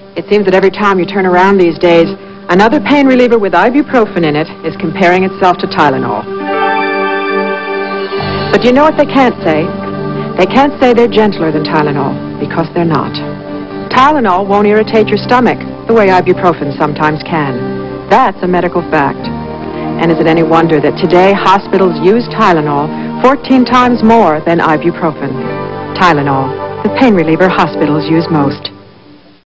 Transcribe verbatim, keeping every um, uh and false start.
It seems that every time you turn around these days, another pain reliever with ibuprofen in it is comparing itself to Tylenol. But you know what they can't say? They can't say they're gentler than Tylenol, because they're not. Tylenol won't irritate your stomach the way ibuprofen sometimes can. That's a medical fact. And is it any wonder that today hospitals use Tylenol fourteen times more than ibuprofen? Tylenol, the pain reliever hospitals use most.